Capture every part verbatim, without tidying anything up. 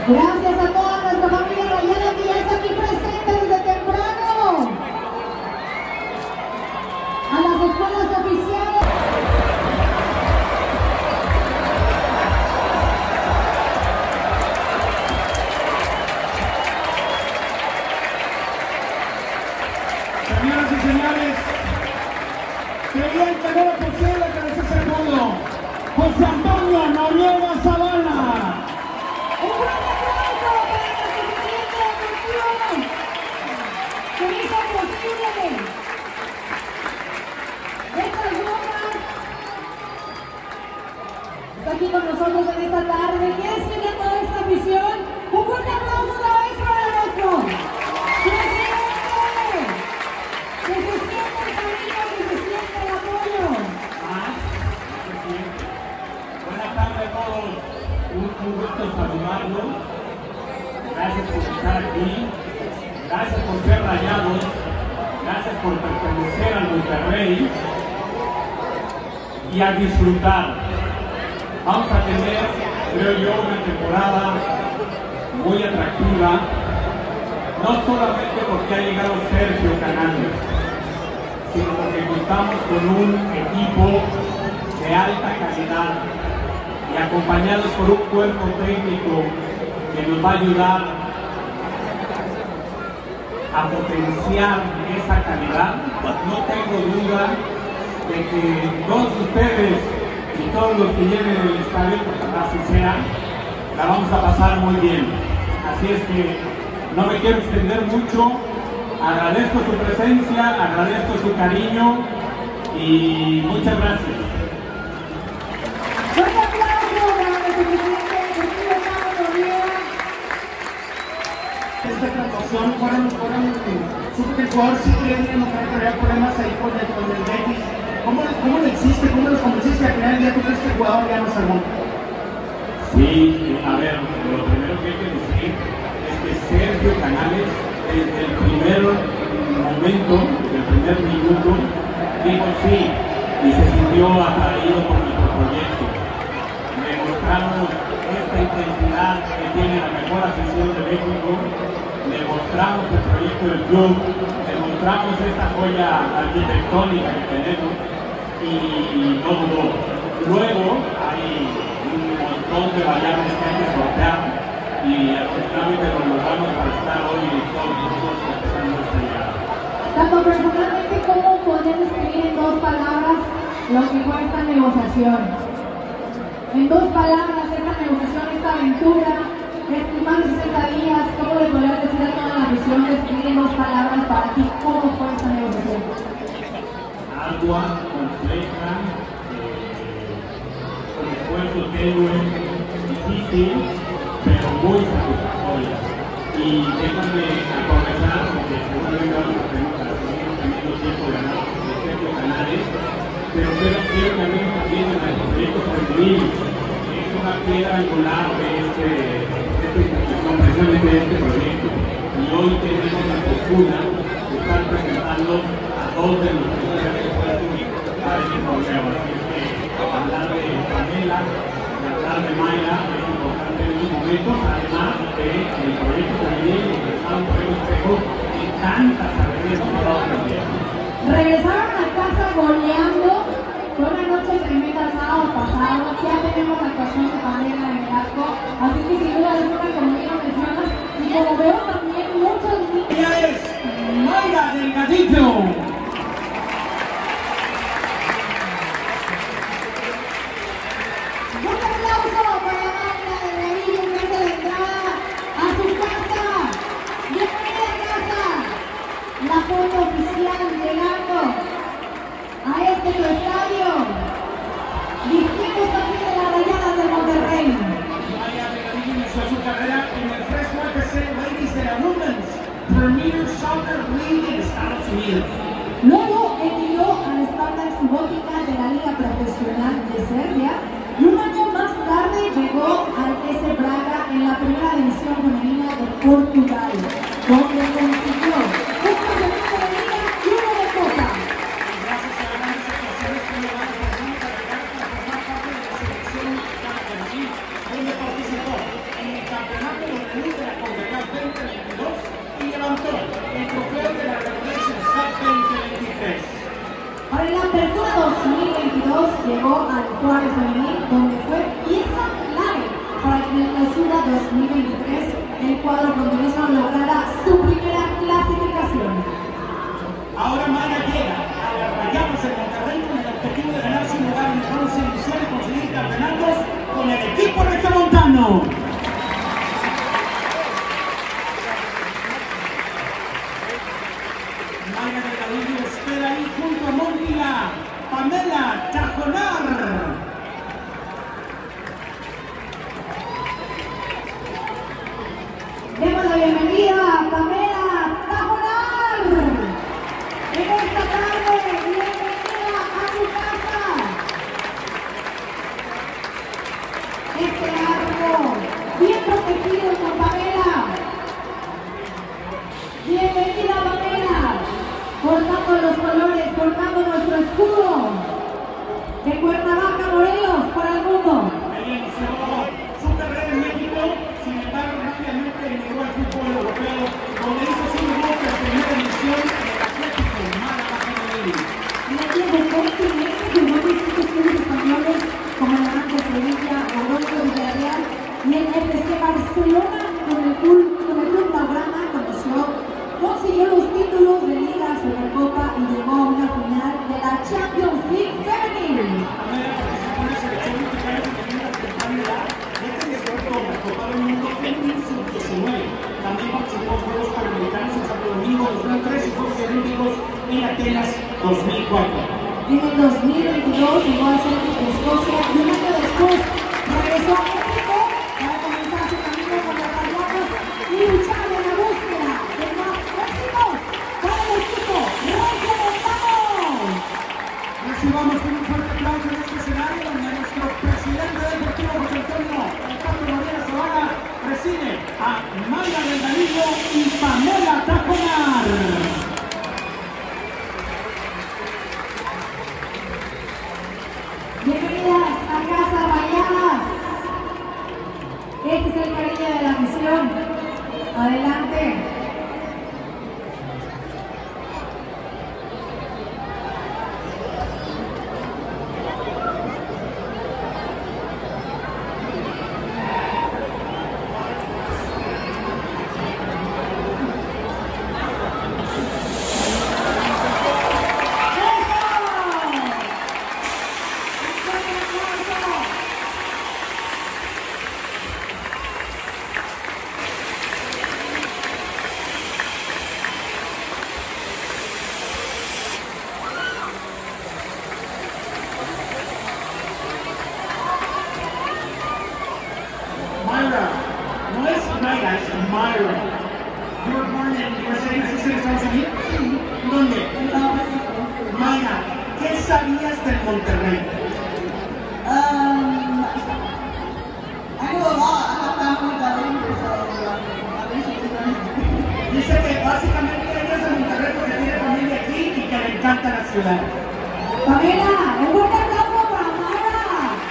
Gracias a toda nuestra familia rayada que ya está aquí presente desde temprano. A las escuelas oficiales. Señoras y señores, creían que no era posible que les hice rudo. José Antonio Noriega Zavala. Un fuerte aplauso para nuestro presidente deportivo que hizo posible estas bromas. Está aquí con nosotros en esta tarde. ¿Quién sigue toda esta afición? Un fuerte aplauso otra vez para nuestro presidente. Que se siente el cariño, que se siente el apoyo. Ah, buenas tardes a todos. Un, un gusto saludarlos. Gracias por estar aquí. Gracias por ser rayados. Gracias por pertenecer al Monterrey. Y a disfrutar. Vamos a tener, creo yo, una temporada muy atractiva. No solamente porque ha llegado Sergio Canales, sino porque contamos con un equipo de alta calidad y acompañados por un cuerpo técnico que nos va a ayudar a potenciar esa calidad. No tengo duda de que todos ustedes y todos los que lleven el estadio, porque así sea, la vamos a pasar muy bien. Así es que no me quiero extender mucho. Agradezco su presencia, agradezco su cariño y muchas gracias. Un aplauso para nuestro presidente deportivo Pablo Noriega. Esta transmisión fueron, fueron, supe que el jugador sí creía que había problemas ahí con el, con el Betis. ¿Cómo, ¿Cómo le hiciste? ¿Cómo los convenciste a creer el día que fuiste el jugador ya no salvó? Sí, a ver, lo primero que hay que decir es que Sergio Canales, desde el primer momento, desde el primer minuto, dijo sí y se sintió atraído por nuestro proyecto. Demostramos esta intensidad que tiene la mejor afición de México, demostramos el proyecto del club, demostramos esta joya arquitectónica que tenemos y no dudó. Luego hay un montón de variables que hay que sortear y afortunadamente lo logramos para estar hoy todos nosotros empezando esta llegada. Tanto personalmente como poder describir en dos palabras lo que fue esta negociación. En dos palabras, esta negociación, esta aventura, de más de sesenta días, ¿cómo le podrías decir a toda la afición, describir en dos palabras para ti cómo fue esta negociación? Ardua, compleja, eh, con esfuerzo tenue, difícil, pero muy satisfactoria. Y déjame aprovechar, porque seguramente vamos a tener para seguir teniendo tiempo de ganar los Sergio Canales, pero quiero, quiero que hablemos también de nuestro proyecto juvenil, que es una piedra angular de este, de este, precisamente de este proyecto. Y hoy tenemos la fortuna de estar presentando a dos de los primeros puestos para este torneo. Así es que hablar de Pamela, de hablar de Mayra es importante en estos momentos, además de el proyecto juvenil empezado por el espejo y tantas alegrías que nos ha dado también. Regresaron a casa goleando. Fue una noche tremenda el sábado pasado. Ya tenemos la actuación de Pamela en el arco. Así que sin duda alguna, como bien lo mencionas, y como veo también muchos niños. Ella es Mayra Delgadillo. Un aplauso para Mayra Delgadillo, que hace la entrada a su casa. Bienvenida a casa. La foto oficial llegando a este tu estadio. Vistiendo también de las rayadas de Monterrey. Mayra Delgadillo inició su carrera en el Fresno F C Ladies de la Women's Premier Soccer League en Estados Unidos. Luego emigró a la Spartak Subotica de la Liga Profesional de Serbia y un año más tarde llegó al S Braga en la primera división femenina de Portugal, donde consiguió un campeonato de Liga y uno de Copa. Gracias a las grandes actuaciones que logró por Santa Regatas formar parte de la selección mexicana de Brasil, donde participó en el campeonato llegó al Juárez Femenil, donde fue pieza clave para que en la clausura dos mil veintitrés el cuadro fronterizo lograra su primera clasificación. Ahora Maya llega a las Rayadas de Monterrey con el objetivo de ganarse un lugar en el bronce inicial y conseguir campeonatos con el equipo regiomontano. Maya Delgadillo espera ahí junto a Mónica Pamela Tajonar. Demos la bienvenida a Pamela Tajonar. En esta tarde, bienvenida a tu casa. Este arco bien protegido con Pamela. Bienvenida Pamela, portando los colores, portando nuestro escudo de Cuernavaca, Morelos, para el mundo. Ella inició su carrera en México, sin embargo rápidamente emigró al fútbol europeo, donde hizo su debut en primera división en el Atlético Málaga Femenil. En el deporte en México jugó distintos clubes españoles como el Aranco Sevilla, Orozco, Villarreal y el F C Barcelona. Con el club, con el club Blaugrana conoció, consiguió los títulos de Liga, Supercopa y llegó a una final de la Champions League Femenil. Pamela participó en la selección mexicana que tenía una temprana edad, ya que disputó la Copa del Mundo Femenil sub diecinueve. También participó en Juegos Panamericanos en Santo Domingo dos mil tres y Juegos Olímpicos en Atenas dos mil cuatro. En el dos mil veintidós llegó al Celtic de Escocia y un año después regresó a México para comenzar su camino con los Rayados y luchar en la búsqueda de más éxitos para el equipo regiomontano. Recibamos un fuerte aplauso en este escenario donde nuestro presidente deportivo José Antonio Alcántara María Zavala recibe a Maya Delgadillo y Pamela Tajonar. Bienvenidas a Casa Rayadas. Este es el cariño de la misión. Adelante. Myra, no es Myra, es Myra. You were born in U S A, ¿naciste en Estados Unidos? Sí. ¿Dónde? Myra, ¿qué sabías del Monterrey? Um, I know a lot. I have family that live here, so um, I basically learned. Dice que básicamente ella es de Monterrey porque tiene familia aquí y que le encanta la ciudad. Pamela, un fuerte aplauso para Mara.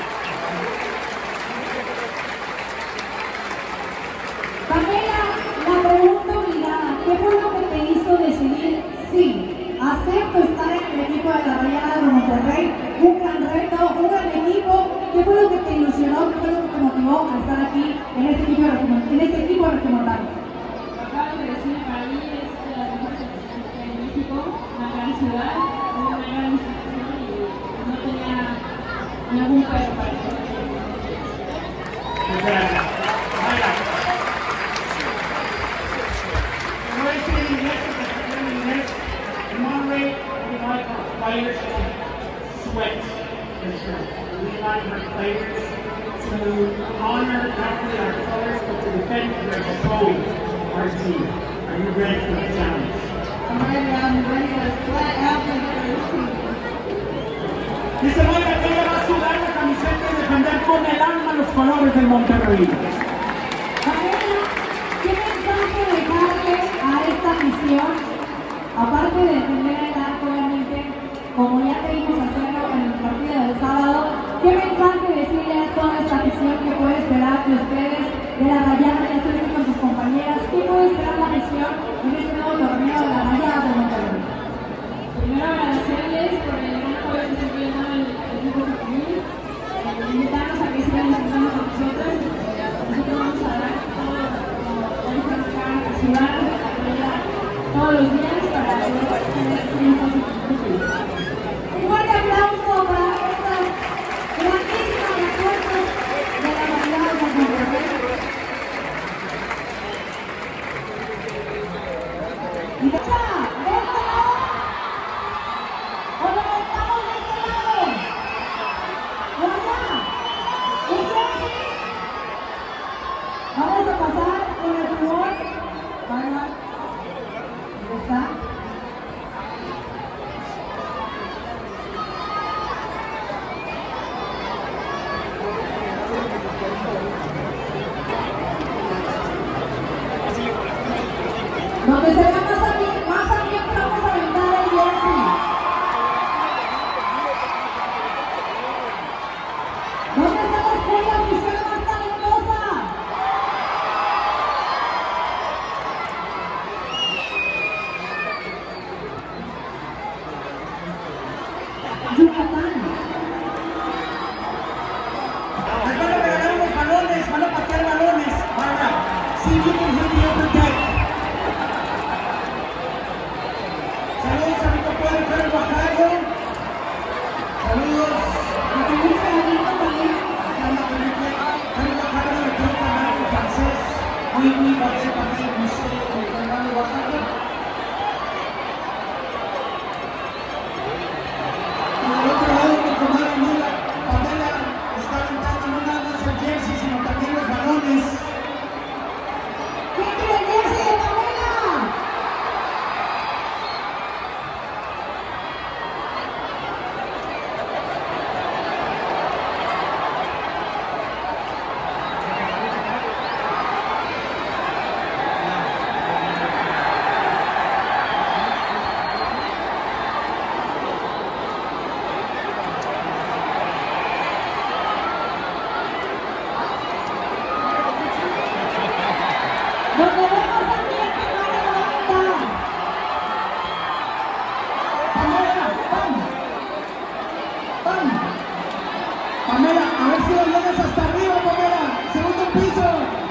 Pamela, la pregunta obligada, ¿qué fue lo que te hizo decidir sí, acepto estar en el equipo de la Rayadas de Monterrey? Un gran reto, un gran equipo. ¿Qué fue lo que te ilusionó? ¿Qué fue lo que te motivó a estar aquí en este equipo de regiomontano? En este equipo de regiomontano? Acabo de decir, para mí es la mejor selección en México, una gran ciudad, una gran institución y no tenía ningún pero para eso. Muchas gracias. Myra. No voy a decir en inglés porque se escribe en inglés. En Monterrey, we like our players to sweat the shirt. We like our players to honor not only our colors, but to defend their soul, our team. Are you ready for the challenge? I'm ready. I'm ready to flat out and for this team. Dice Myra que ella va a sudar la camiseta y defender con el alma los colores del Monterrey. Pamela, ¿qué mensaje dejarle a esta misión? Aparte de defender el arco, obviamente, como ya te vimos hacerlo en el partido del sábado, ¿qué mensaje decirle a toda esta misión que puede esperar de ustedes, de la Rayada, ya estuviste con sus compañeras? ¿Qué puede esperar la misión en este nuevo torneo de la Rayada de Monterrey? Primero agradecerles por el gran apoyo que siempre dan al equipo invitarlos a que sigan disfrutando con nosotros. Nosotros vamos a dar todo lo que vamos acá a sudar, a apoyar todos los días para poder tener triunfos y triunfos. Un fuerte aplauso para estas grandísimas refuerzos de la Navidad de San José. Y de hecho, de este lado, o lo estamos de este lado, o allá, ¿ustedes sí? Vamos a pasar con el rumor. Para, ¿dónde está? Donde se vea más abierto, más abierto vamos a aventar el jersey. ¿Dónde está la escuela oficial más talentosa? Yucatán. Les van a regalar unos balones, van a patear balones. Para, see if you can hit the upper deck. Saludos a mi compadre Pedro Bajayo. Saludos. La película de Rico también. Pedro Bajayo le quiero hablar en francés. Oui, oui, parece partir monsieur Fernando Bajayo. Y del otro lado mi comadre Nila Pamela está aventando no nada más el jersey, sino también los balones. ¿Quién quiere el jersey de Pamela? Donde vemos también que van a levantar. Pamela, ¡pam! ¡pam! Pamela, a ver si lo llegas hasta arriba, Pamela. Segundo piso.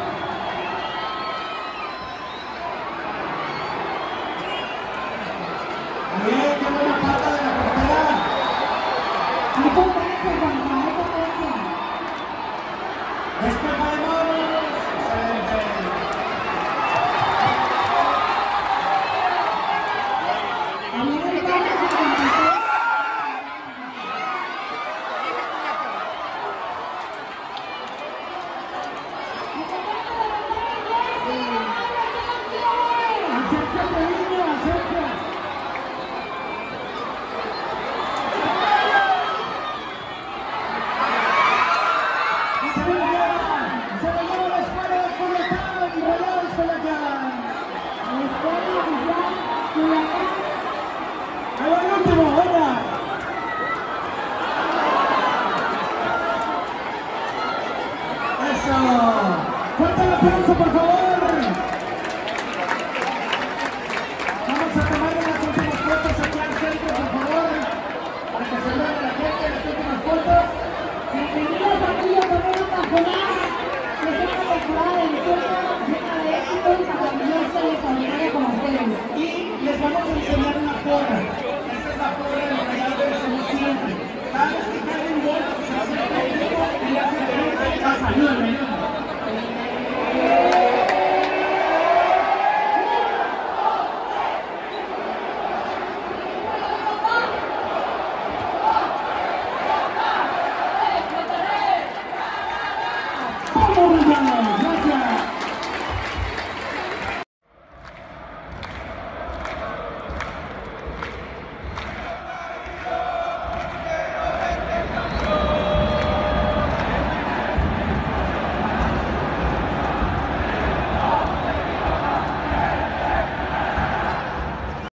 Bien, qué buena pata de la portera. Hay potencia, Juanca, hay potencia. Despeja de manos. Excelente. También el carro cincuenta y seis. Acércate, niño, acércate. Se lo lleva, se lo lleva la escuela de Culiacán, Rayados Culiacán. La escuela oficial Culiacán. Ahí va el último, venga. Eso. Fuerte el aplauso, por favor.